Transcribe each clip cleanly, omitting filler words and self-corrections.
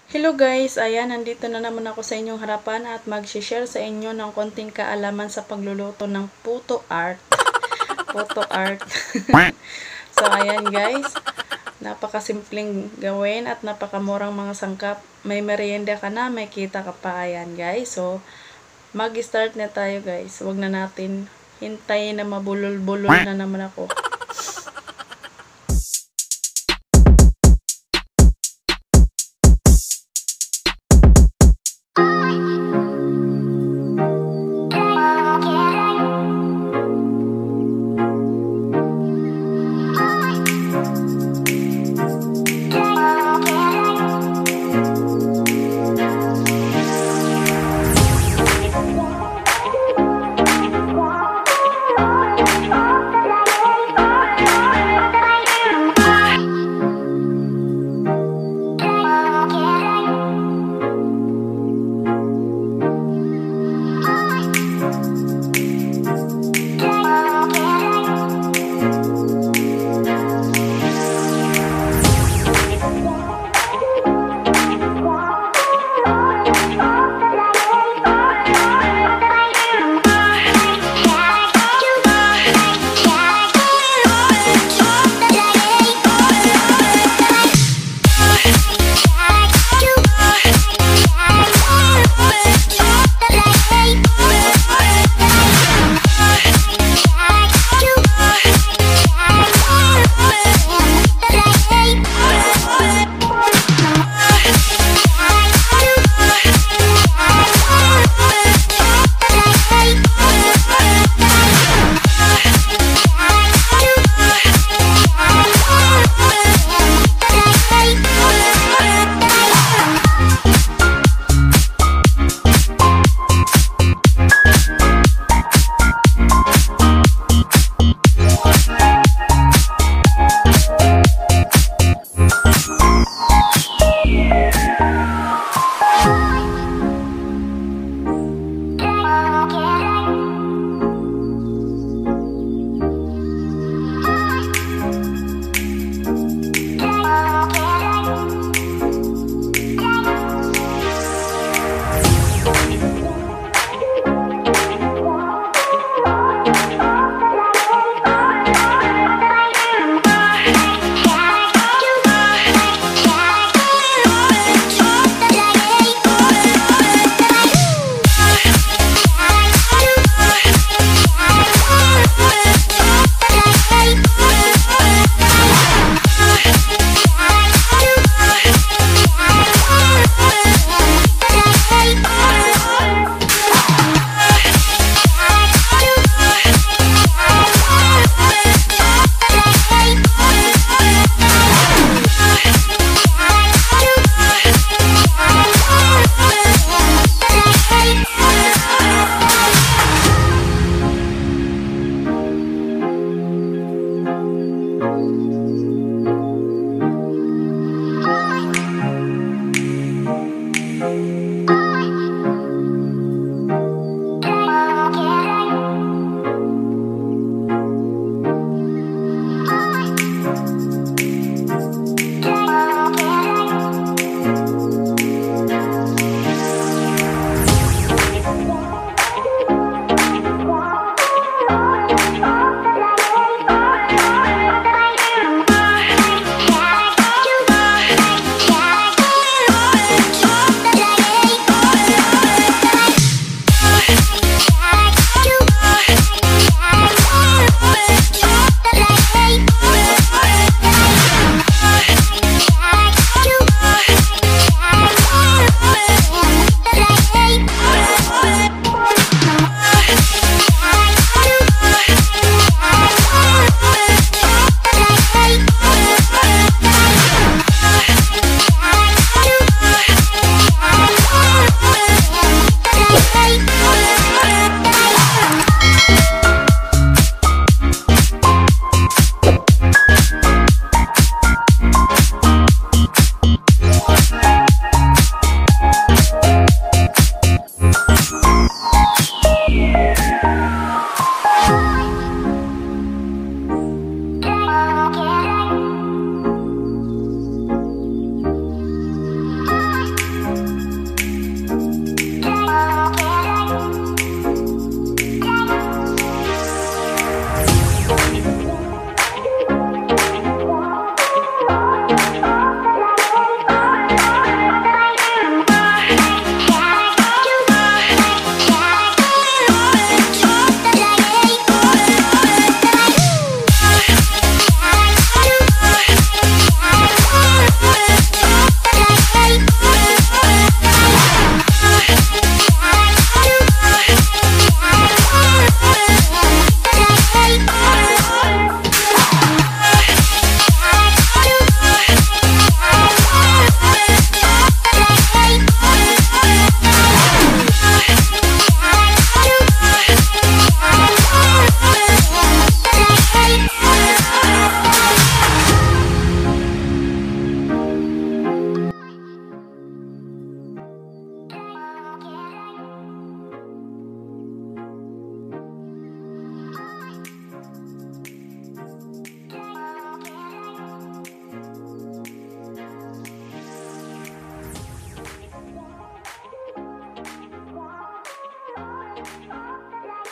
Hello guys, ayan, nandito na naman ako sa inyong harapan at mag-share sa inyo ng konting kaalaman sa pagluluto ng PutoArt. PutoArt. So ayan guys, napakasimpleng gawin at napakamurang mga sangkap. May merienda ka na, may kita ka pa. Ayan guys, so mag-start na tayo guys. Huwag na natin hintayin na mabulol-bulol na naman ako.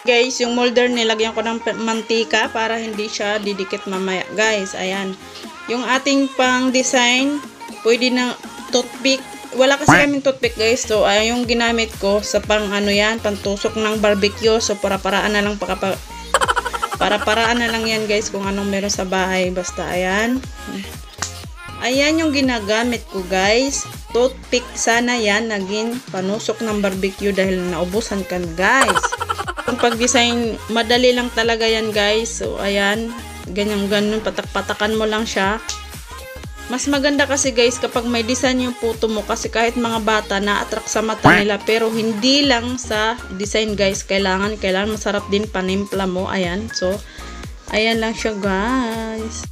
Guys, yung molder nilagyan ko ng mantika para hindi siya didikit mamaya. Guys, ayan. Yung ating pang design, pwede na toothpick. Wala kasi kaming toothpick guys. So, ayan yung ginamit ko sa pang ano yan, pantusok ng barbecue. So, para-paraan na lang para-paraan na lang yan guys kung anong meron sa bahay. Basta, ayan. Ayan yung ginagamit ko guys. Toothpick sana yan, naging panusok ng barbecue dahil naubusan kan guys. Yung pag-design, madali lang talaga yan guys. So, ayan. Ganyan-ganon, patak-patakan mo lang siya. Mas maganda kasi guys kapag may design yung puto mo. Kasi kahit mga bata, na-attract sa mata nila. Pero hindi lang sa design guys. Kailangan masarap din panimpla mo. Ayan. So, ayan lang siya guys.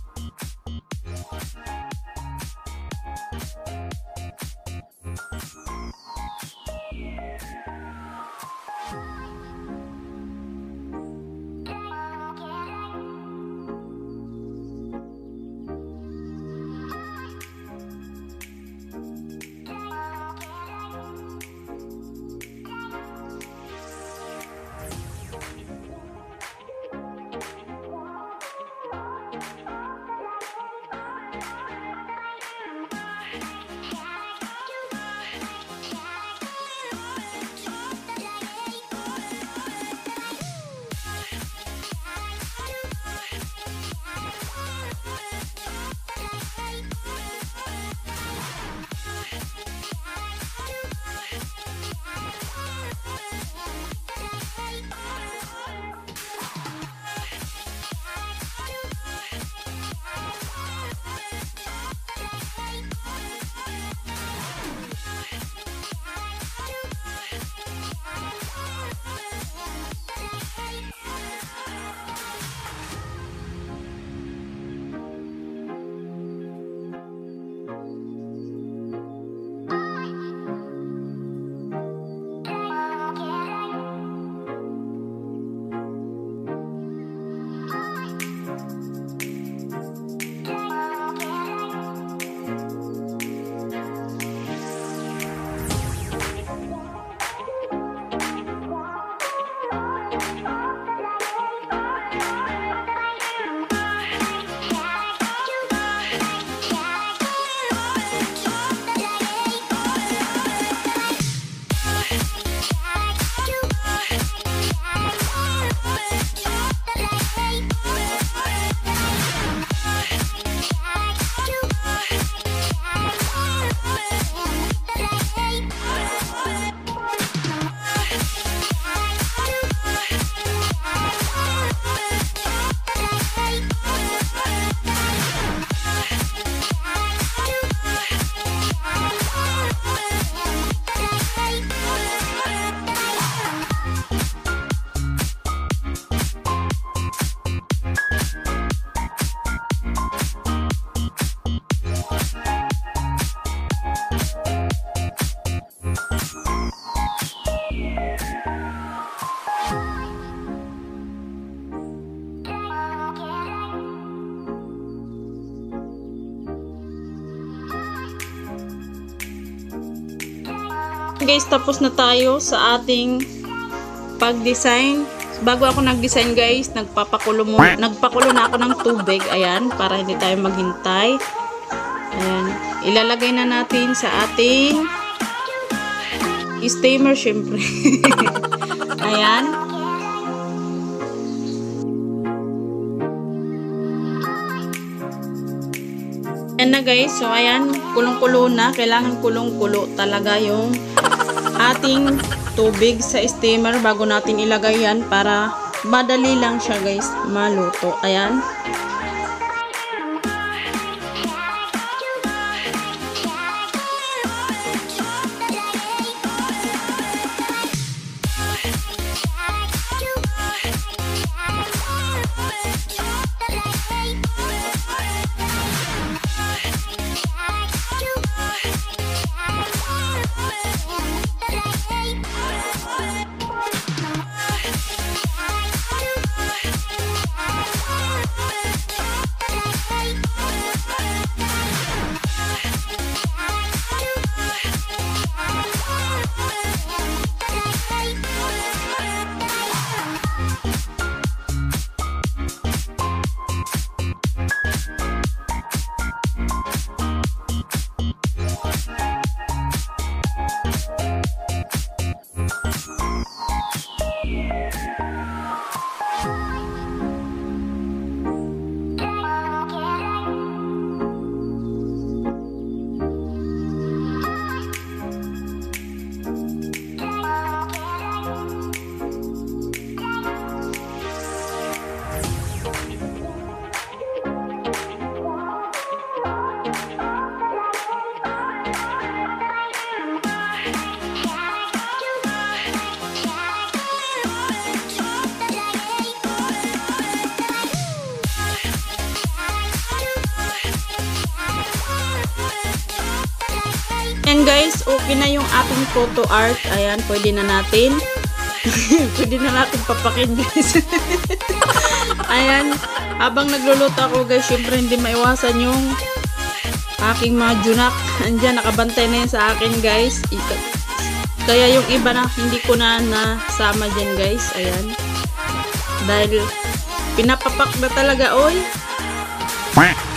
Guys, tapos na tayo sa ating pag-design. Bago ako nag-design guys, nagpapakulo na ako ng tubig. Ayan, para hindi tayo maghintay. Ayan, ilalagay na natin sa ating steamer syempre. Ayan. Ayan na guys, so ayan, kulong-kulo na. Kailangan kulong-kulo talaga yung ating tubig sa steamer bago natin ilagay yan para madali lang siya guys maluto. Ayan. Ayan guys, okay na yung ating photo art. Ayan, pwede na natin. Pwede na natin papakin guys. Ayan, habang nagluluto ako guys, syempre hindi maiwasan yung aking mga junak. Andyan, nakabantay na yun sa akin guys. Kaya yung iba na hindi ko na nasama dyan guys. Ayan. Dahil pinapapak na talaga oy.